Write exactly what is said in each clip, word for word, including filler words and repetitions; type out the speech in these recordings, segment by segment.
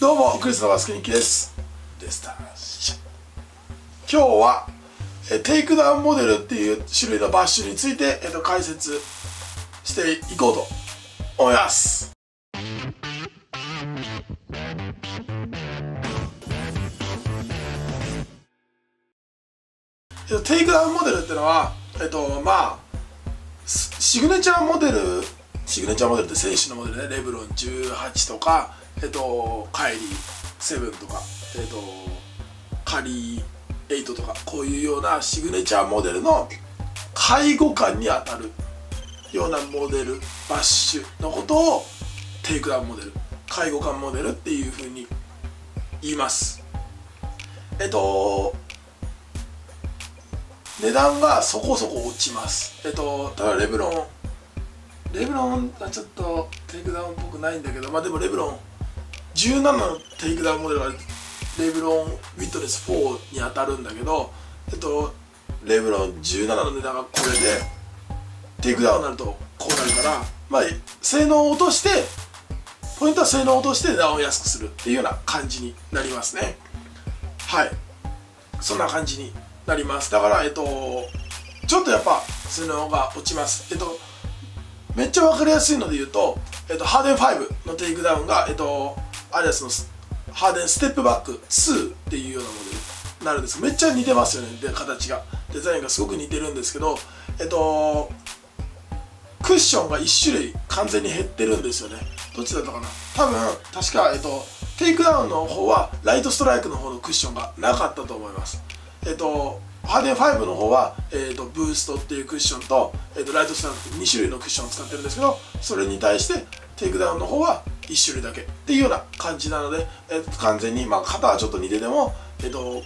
どうもクリスのバスケ日記ですでした。今日はえテイクダウンモデルっていう種類のバッシュについて、えっと、解説していこうと思います。えっと、テイクダウンモデルってのは、えっとまあシグネチャーモデルシグネチャーモデルって選手のモデルね、レブロンじゅうはちとか、えっと、カイリーセブンとか、えっと、カリーエイトとか、こういうようなシグネチャーモデルの介護官にあたるようなモデルバッシュのことをテイクダウンモデル、介護官モデルっていうふうに言います。えっと値段がそこそこ落ちます。えっとだからレブロンレブロンはちょっとテイクダウンっぽくないんだけど、まあでもレブロンじゅうななのテイクダウンモデルはレブロンウィットネスフォーに当たるんだけど、えっとレブロンじゅうななの値段がこれでテイクダウンになるとこうなるから、まあ性能を落として、ポイントは性能を落として値段を安くするっていうような感じになりますね。はい、そんな感じになります。だからえっとちょっとやっぱ性能が落ちます。えっとめっちゃ分かりやすいので言うと、えっと、ハーデンファイブのテイクダウンが、えっと、アディダスのハーデンステップバックツーっていうようなモデルになるんです。めっちゃ似てますよね。で形がデザインがすごく似てるんですけど、えっとクッションがいち種類完全に減ってるんですよね。どっちだったかな、多分確か、えっと、テイクダウンの方はライトストライクの方のクッションがなかったと思います。えっとハーデンファイブの方は、えー、とブーストっていうクッションと、えー、とライトストライクに種類のクッションを使ってるんですけど、それに対してテイクダウンの方はいち種類だけっていうような感じなので、えー、完全に、まあ、型はちょっと似てても、えーと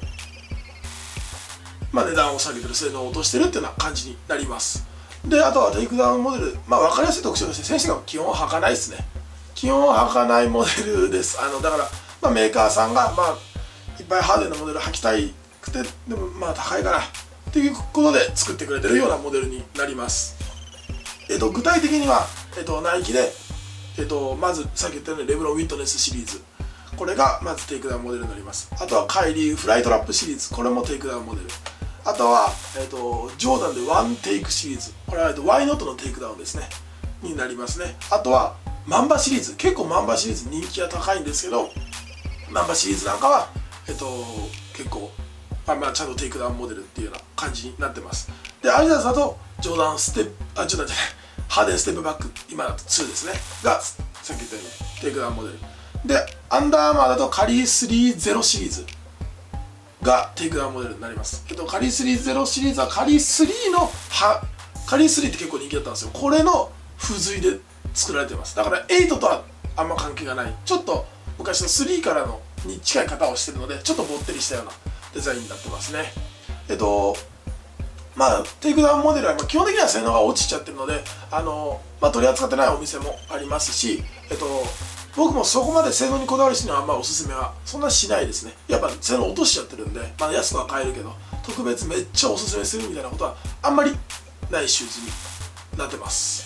まあ、値段を下げてる、性能を落としてるっていうような感じになります。であとはテイクダウンモデル、まあ、分かりやすい特徴として選手が基本履かないですね。基本履かないモデルです。あのだから、まあ、メーカーさんが、まあ、いっぱいハーデンのモデル履きたいくて、でもまあ高いからっていうことで作ってくれてるようなモデルになります。えっと具体的には、えっとナイキで、えっとまずさっき言ったようにレブロンウィットネスシリーズ、これがまずテイクダウンモデルになります。あとはカイリーフライトラップシリーズ、これもテイクダウンモデル。あとは、えっとジョーダンでワンテイクシリーズ、これは、えっと、ワイノットのテイクダウンですねになりますね。あとはマンバシリーズ、結構マンバシリーズ人気が高いんですけど、マンバシリーズなんかは、えっと結構まあまあちゃんとテイクダウンモデルっていうような感じになってます。でアディダスだとジョーダンステップあジョーダンじゃないハーデンステップバック、今だとツーですねがさっき言ったようにテイクダウンモデルで、アンダーアーマーだとカリースリーゼロシリーズがテイクダウンモデルになります。えっとカリースリーゼロシリーズはカリースリーのはカリースリーって結構人気だったんですよ。これの付随で作られてます。だからエイトとはあんま関係がない、ちょっと昔のスリーからのに近い型をしてるので、ちょっとぼってりしたようなデザインになってますね。えっとまあテイクダウンモデルは基本的には性能が落ちちゃってるので、あの、まあ、取り扱ってないお店もありますし、えっと僕もそこまで性能にこだわりしてるのはあんまおすすめはそんなしないですね。やっぱ性能落としちゃってるんで、まあ、安くは買えるけど特別めっちゃおすすめするみたいなことはあんまりないシューズになってます。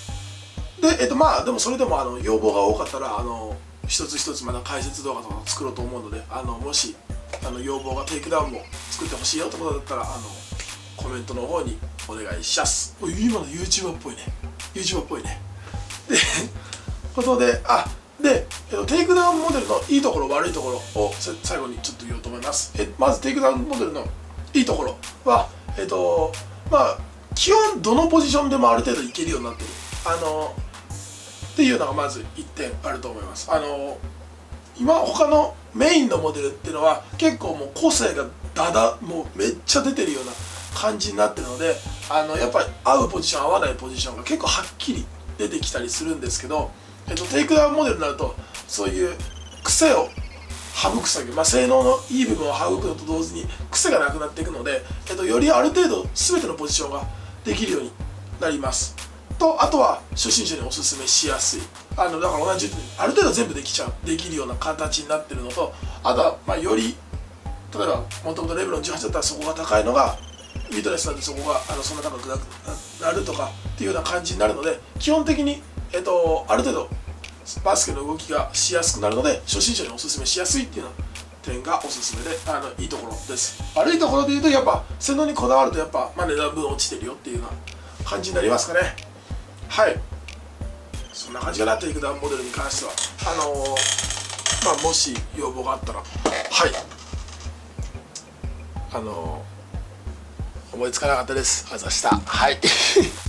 で、えっとまあでもそれでもあの要望が多かったら、あの一つ一つまだ解説動画とか作ろうと思うので、あのもしあの要望がテイクダウンも作ってほしいよってことだったら、あのコメントの方にお願いします。今の YouTuber っぽいね YouTuber っぽいねでことで、あで、えっと、テイクダウンモデルのいいところ悪いところを最後にちょっと言おうと思います。えまずテイクダウンモデルのいいところは、えっとまあ基本どのポジションでもある程度いけるようになってる、あのっていうのがまずいってんあると思います。あの今他のメインのモデルっていうのは結構もう個性がだだもうめっちゃ出てるような感じになってるので、あのやっぱり合うポジション合わないポジションが結構はっきり出てきたりするんですけど、えっと、テイクダウンモデルになるとそういう癖を省く作業、まあ、性能のいい部分を省くのと同時に癖がなくなっていくので、えっと、よりある程度全てのポジションができるようになりますと、あとは初心者におすすめしやすい、あのだから同じようにある程度全部できちゃうできるような形になってるのと、あとはまあより例えばもともとレブロンじゅうはちだったらそこが高いのがウィットネスなんでそこがあのそんな高くなるとかっていうような感じになるので、基本的に、えっと、ある程度バスケの動きがしやすくなるので初心者におすすめしやすいっていうような点がおすすめで、あのいいところです。悪いところで言うとやっぱ性能にこだわるとやっぱ、まあ、値段分落ちてるよっていうような感じになりますかね。はい、そんな感じかな。テイクダウンモデルに関してはあのー、まあもし要望があったら、はい、あのー、思いつかなかったです。あざした。はい